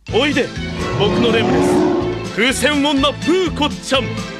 おいで僕のレムです。風船女プーコちゃん。